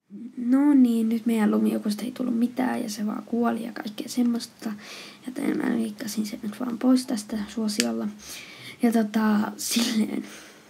No niin, nyt meidän lumiokosta ei tullut mitään ja se vaan kuoli ja kaikkea semmoista. Joten mä liikkasin sen nyt vaan pois tästä suosiolla. Ja silleen.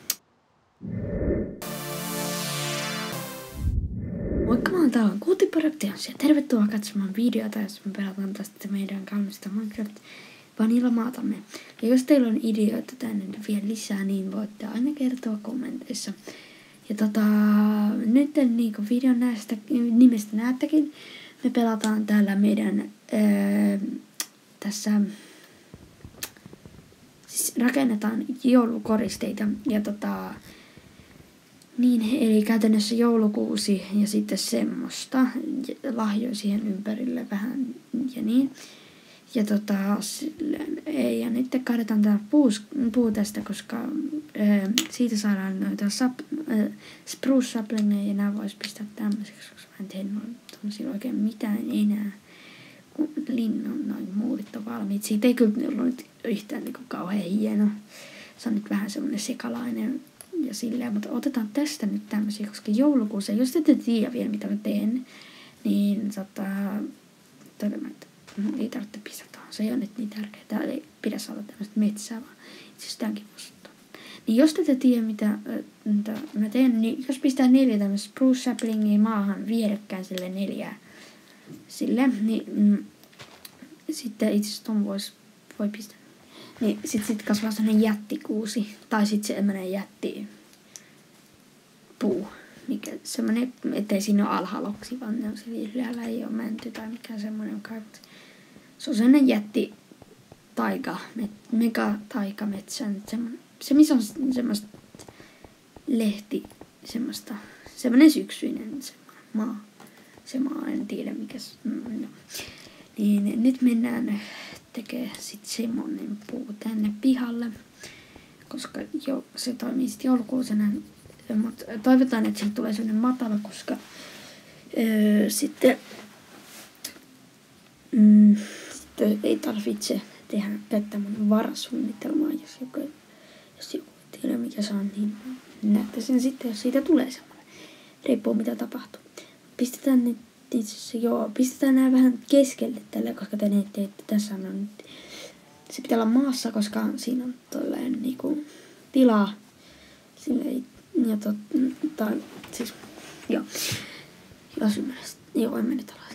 Moikka, mä oon täällä Kuutiparaktians ja tervetuloa katsomaan videota, jos me pelataan tästä meidän kaunista Minecraft Vanilla-maatamme. Ja jos teillä on ideoita tänne vielä lisää, niin voitte aina kertoa kommenteissa. Ja nyt niinku videon nimestä näettekin, me pelataan täällä meidän tässä siis rakennetaan joulukoristeita ja niin, eli käytännössä joulukuusi ja sitten semmoista lahjoja siihen ympärille vähän ja niin. Ja ja nyt kaadetaan tää puu tästä, koska siitä saadaan noita spruce saplingeja ja nää vois pistää tämmöiseksi, koska mä en tehnyt tommosia oikein mitään enää. Kun linnun noin muurit on valmiit. Siitä ei kyllä ollut nyt yhtään niinku kauhean hieno. Se on nyt vähän semmonen sekalainen ja silleen, mutta otetaan tästä nyt tämmösiä, koska joulukuussa, jos ette tiedä vielä mitä mä teen, niin todella, että ei tarvitse pistää. Se ei ole nyt niin tärkeää. Täällä ei pidä saada tämmöistä metsää, vaan itse asiassa tämänkin voisi ottaa. Niin jos te tiedä mitä mä teen, niin jos pistää 4 tämmöistä spruce saplingia maahan vierekkäin sille 4 sille, niin sitten itse asiassa ton voi pistää. Niin sit kasvaa sellainen jättikuusi. Tai sit semmonen jättipuu. Mikä semmonen, ettei siinä ole alhaaloksi, vaan ne on se vihreällä, ei oo mänty tai mikään semmonen kaivut. Se on sellainen jätti megataikametsä. Se missä on semmoista lehti, semmonen syksyinen maa. Se maa, en tiedä mikä no. Niin nyt mennään tekee sit semmonen puu tänne pihalle, koska se toimii sit joulukuusena, mutta toivotaan, että siitä tulee semmonen matala, koska sitten ei tarvitse käyttää mun varasuunnitelmaa, jos joku ei tiedä mikä se on, niin näette sen sitten, jos siitä tulee semmonen. Riippuu mitä tapahtuu. Pistetään nyt pistetään nää vähän keskelle tällä, koska te näette, että tässä on nyt, se pitää olla maassa, koska siinä on tolleen niinku tilaa silleen, ja siis, joo, jos ymmärrät, joo, en mennyt alas.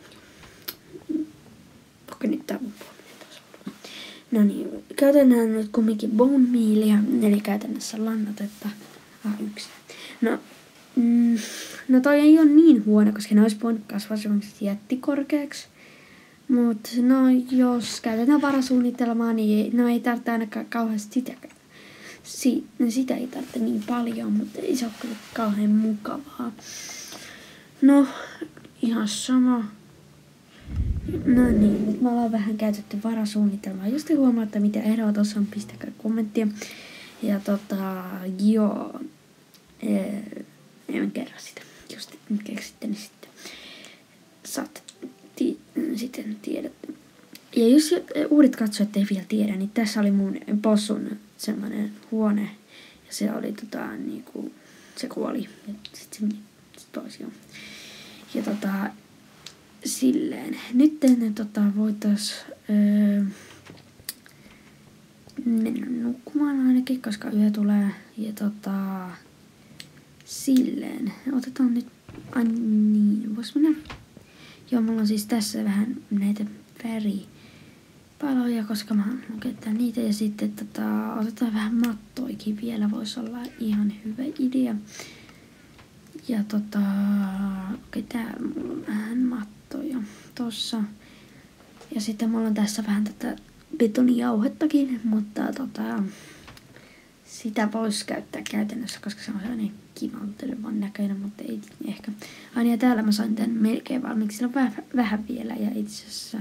Okei, nyt tää mun puolinen taas on. No niin, käytetään nyt kumminkin bone mealia, eli käytännössä lannotetta A1. No toi ei ole niin huono, koska ne olisi voinut kasvaa semmoiseksi jättikorkeaksi. Mutta no jos käytetään varasuunnitelmaa, niin ei tarvitse ainakaan kauheasti sitäkään. Sitä ei tarvitse niin paljon, mutta ei se ole kyllä kauhean mukavaa. No, ihan sama. No niin, nyt me ollaan vähän käytetty varasuunnitelmaa. Jos te huomaatte mitä eroa tuossa on, pistäkää kommenttia. Ja joo. En kerro sitä. Jos te keksitte, niin sitten sitten tiedätte. Ja jos uudet katsojat ei vielä tiedä, niin tässä oli mun possun semmoinen huone. Ja se oli niinku, se kuoli. Ja sitten se pois joo. Ja silleen. Nyt voitais mennä nukkumaan ainakin, koska yö tulee. Ja silleen. Otetaan nyt, niin, vois mennä. Joo, mulla on siis tässä vähän näitä väripaloja, koska mä haluan käyttää niitä. Ja sitten otetaan vähän mattoikin vielä, voisi olla ihan hyvä idea. Ja okei, täällä mulla on vähän mattoja tossa. Ja sitten mulla on tässä vähän tätä betonijauhettakin, mutta sitä voisi käyttää käytännössä, koska se on sellainen kivantelevan näköinen, mutta ei ehkä. Aina ja täällä mä sain tän melkein valmiiksi. Sillä on vähän vielä ja itse asiassa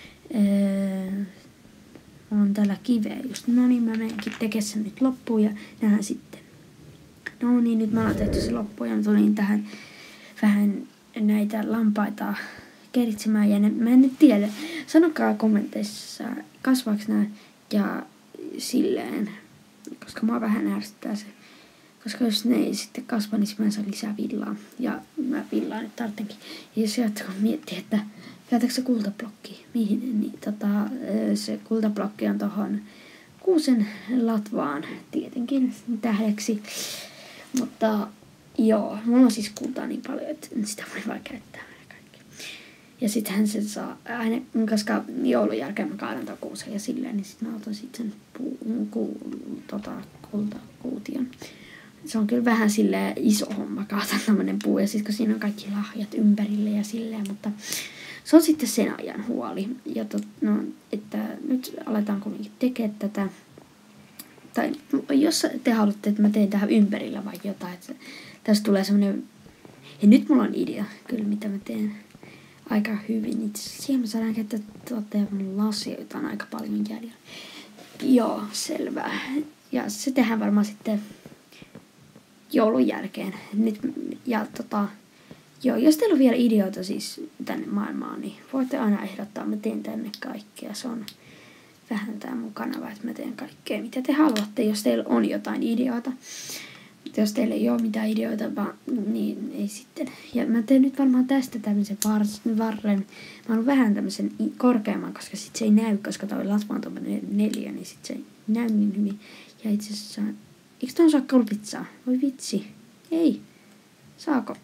on täällä kiveä just. No niin, mä menenkin tekemään sen nyt loppuun ja nähdään sitten. No niin, nyt mä oon tehty se loppuun ja mä tulin tähän vähän näitä lampaita keritsemään ja mä en nyt tiedä. Sanokaa kommenteissa, kasvaaks nää ja silleen. Koska mua vähän ärsyttää se, Koska jos ne ei sitten kasva, niin mä saan lisää villaa. Ja mä villaa nyt tarvitsenkin. Ja sieltä kun miettii, että käytätkö se kultablokki? Mihin? Niin, se kultablokki on tohon 6 latvaan tietenkin tähdeksi. Mutta joo, mulla on siis kultaa niin paljon, että sitä voi vaan käyttää kaikki. Ja sittenhän se saa aina, koska joulun jälkeen mä kaadan tämän kuusen ja silleen, niin sitten mä otan sitten sen kultakuution. Se on kyllä vähän silleen iso homma kaataa tämmönen puu ja sitten kun siinä on kaikki lahjat ympärille ja silleen, mutta se on sitten sen ajan huoli. Ja että nyt aletaan kuitenkin tekemään tätä. Tai jos te haluatte, että mä teen tähän ympärillä vai jotain, että tästä tulee semmoinen. Ja nyt mulla on idea kyllä, mitä mä teen aika hyvin. Itse asiassa siihen mä saadaan käyttää mun lasia, jota on aika paljon jäljellä. Joo, selvä. Ja se tehdään varmaan sitten joulun jälkeen. Nyt, ja joo, jos teillä on vielä ideoita siis tänne maailmaan, niin voitte aina ehdottaa. Mä teen tänne kaikkea. Se on vähän tää mun kanava, että mä teen kaikkea, mitä te haluatte, jos teillä on jotain ideoita. Mutta jos teillä ei ole mitään ideoita, niin ei sitten. Ja mä teen nyt varmaan tästä tämmöisen varren. Mä haluan vähän tämmöisen korkeamman, koska sit se ei näy, koska toi latva on tommonen 4, niin sit se ei näy niin hyvin. Ja itse asiassa, eikö tuon saa kulpizzaa? Voi vitsi. Ei. Saako?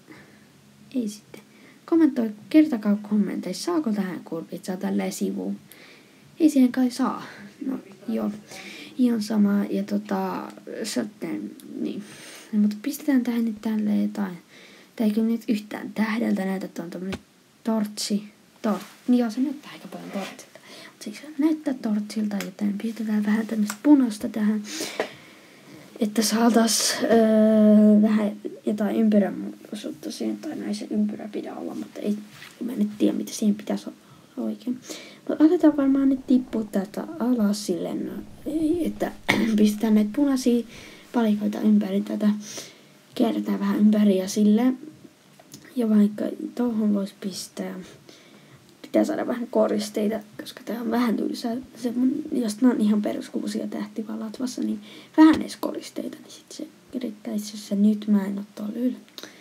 Ei sitten. Kertakaa kommenteissa, saako tähän kulpizzaa tälleen sivuun? Ei siihen kai saa. No joo. Ihan sama. Ja sitten, niin. Mutta pistetään tähän nyt tälleen jotain. Tää ei kyllä nyt yhtään tähdeltä näytä, että on tommonen tortsi. Joo, se näyttää aika paljon tortsilta. Mutta siis näyttää tortsilta, joten pistetään vähän tämmöistä punaista tähän. Että saataisiin vähän jotain ympyrämuotoisuutta siihen, tai näin se ympyrä pitää olla, mutta ei, mä en tiedä, mitä siihen pitäisi olla oikein. Mutta aletaan varmaan nyt tippua täältä alas silleen, että pistetään näitä punaisia palikoita ympäri tätä, kierretään vähän ympäri ja silleen. Ja vaikka tuohon voisi pistää, pitää saada vähän koristeita, koska tää on vähän tylsää. Jos nämä on ihan peruskuusia tähti vaan latvassa, niin vähän edes koristeita, niin sit se riittäisi, jos se nyt mä en oo tuolla yllä.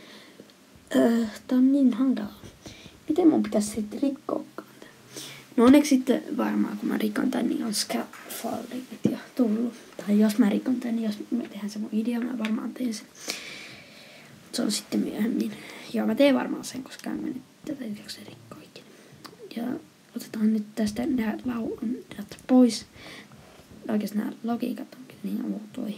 Tää on niin hankalaa. Miten mun pitäisi sitten rikkoakaan tää? No onneksi sitten varmaan kun mä rikon tän, niin on scaffoldingit jo tullut. Tai jos mä rikon tän, niin jos me tehdään se mun idea, mä varmaan teen sen. Se on sitten myöhemmin. Joo, mä teen varmaan sen, koska en mä nyt tätä yhdeksän rikkoikin. Ja otetaan nyt tästä nämä laudat pois. Oikeastaan nämä logiikat onkin niin outoja.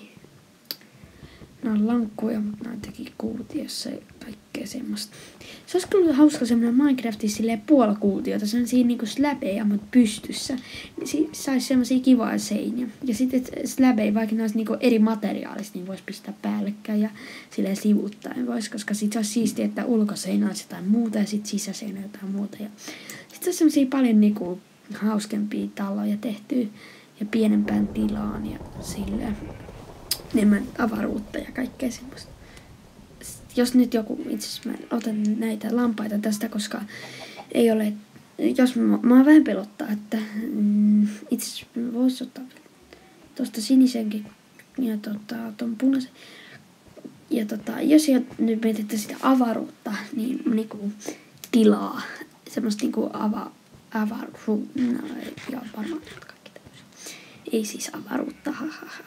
Nämä on lankkuja, mutta nämä teki kuutiossa ja kaikkea semmoista. Se olisi kyllä hauska semmoinen Minecraftissa silleen puolakuutiota, sellaisia niinku släbejä, mutta pystyssä. Niin saisi semmoisia kivoja seiniä. Ja sitten släbejä, vaikka ne olisi niinku eri materiaalista, niin voisi pistää päällekkäin ja silleen sivuuttaen voisi. Koska sitten se olisi siistiä, että ulkoseinä olisi jotain muuta ja sitten sisäseinä jotain muuta. Ja sitten on semmoisia paljon niinku hauskempia taloja tehtyä ja pienempään tilaan ja silleen. Enemmän avaruutta ja kaikkea semmoista. Jos nyt joku, itse asiassa mä otan näitä lampaita tästä, koska ei ole, jos mä vähän pelottaa, että itse asiassa voisi ottaa tuosta sinisenkin ja ton punaisen. Ja jos nyt mietitte sitä avaruutta, niin niinku tilaa, semmoista niinku avaruutta, joo varmaan kaikki tämmöisiä. Ei siis avaruutta, hahaha.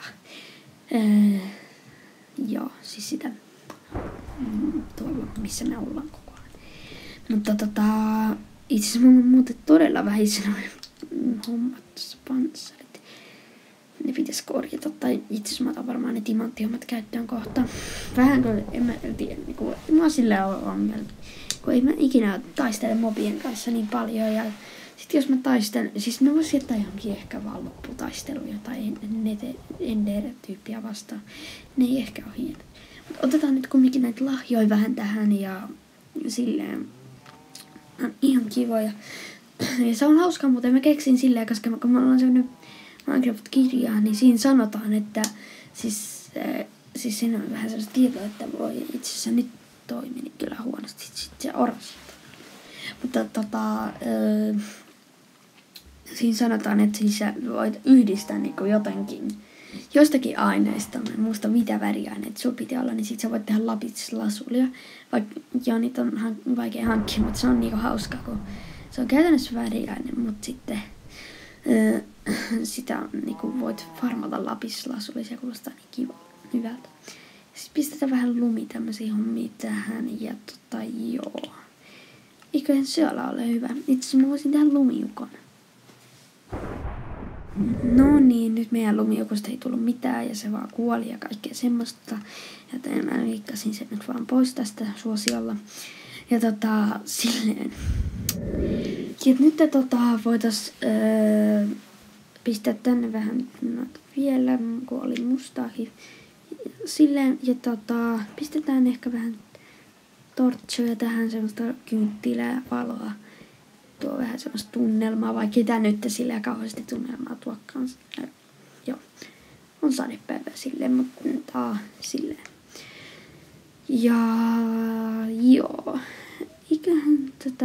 Joo, siis sitä tuolla, missä me ollaan koko ajan. Mutta itse asiassa mun on muuten todella vähissä noin hommat tuossa panssarit. Ne pitäisi korjata, tai itse asiassa mä otan varmaan ne timanttihommat käyttöön kohta. Vähän kun en mä tiedä, niin mä oon silleen ongelma, kun ei mä ikinä taistele mobien kanssa niin paljon ja sitten jos mä taistelen, siis ne vois jättää johonkin ehkä vaan lopputaisteluja tai Ender-tyyppiä vastaan. Ne ei ehkä ole hieno. Mutta otetaan nyt kumminkin näitä lahjoja vähän tähän ja silleen on ihan kivoja. Ja se on hauska, mutta mä keksin silleen, koska kun mä ollaan sellainen Minecraft-kirja, niin siinä sanotaan, että siis siinä on vähän sellaista tietoa, että voi itse asiassa nyt toimii kyllä huonosti. Sitten se orastaa. Mutta siinä sanotaan, että siis sä voit yhdistää niinku jotenkin jostakin aineesta, en muista mitä väriaineet sulla piti olla, niin sit sä voit tehdä lapislasulia. Vaikka joo, niitä on vaikea hankkia, mutta se on niinku hauskaa, kun se on käytännössä väriaine, mutta sitten sitä niinku voit farmata lapislasulia, se kuulostaa niin kiva, hyvältä. Sitten pistetään vähän tämmösiä hommia tähän ja joo. Eiköhän se ole hyvä. Itse asiassa mä voisin tehdä lumiukon. No niin, nyt meidän lumiukosta ei tullut mitään ja se vaan kuoli ja kaikkea semmoista. Joten mä liikkasin sen nyt vaan pois tästä suosiolla. Ja silleen. Ja nyt voitais pistää tänne vähän vielä, kun oli mustaakin. Silleen, ja pistetään ehkä vähän tortsoja tähän, semmoista kynttilää, valoa. Tuo vähän semmoista tunnelmaa, vai ketä nyt silleen kauheasti tunnelmaa tuokkaan. Joo, on sadepäivä silleen, mutta silleen. Ja joo, eiköhän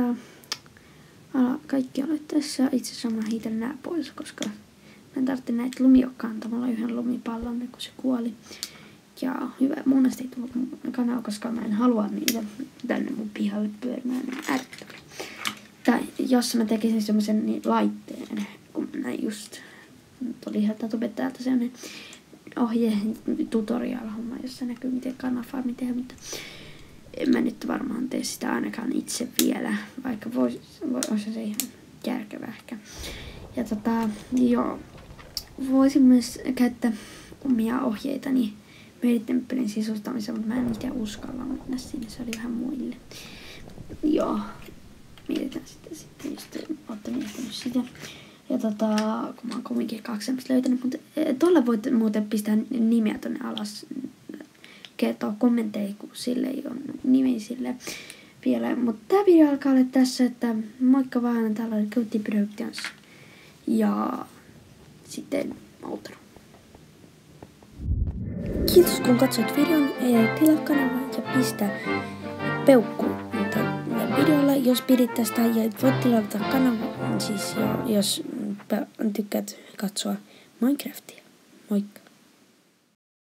kaikki ole tässä. Itse asiassa mä hiitän nää pois, koska mä en tarvitse näitä lumiokkaan antamalla yhden lumipallon, kun se kuoli. Ja hyvä, mun ei tullut kanaa, koska mä en halua niitä tänne mun pihalle pyörimään ärsyttävää. Tai jos mä tekisin semmosen laitteen, kun mä just tuli ihan tubettajalta semmonen tutorial-homma, jossa näkyy miten kanafarmi tehdä, mutta en mä nyt varmaan tee sitä ainakaan itse vielä, vaikka olisi se ihan järkevä ehkä. Ja joo, voisin myös käyttää omia ohjeitani meritemppelin sisustamiseen, mutta mä en itse uskalla mennä sinne, se oli vähän muille. Joo, mietitään sitten just ootte miettinyt sitä. Ja kun mä oon kumminkin 2 semmoista löytänyt, mutta tuolla voit muuten pistää nimeä tonne alas, kertoa kommentteja, kun sille ei ole nimi sille vielä. Mutta tää video alkaa olla tässä, että moikka vaan, täällä oli Goatee Productions ja sitten outro. Kiitos kun katsoit videon, tilaa kanavaa ja pistä peukku videolla, jos pidit tästä, ja voit tilata kanavan, siis jos tykkäät katsoa Minecraftia. Moikka!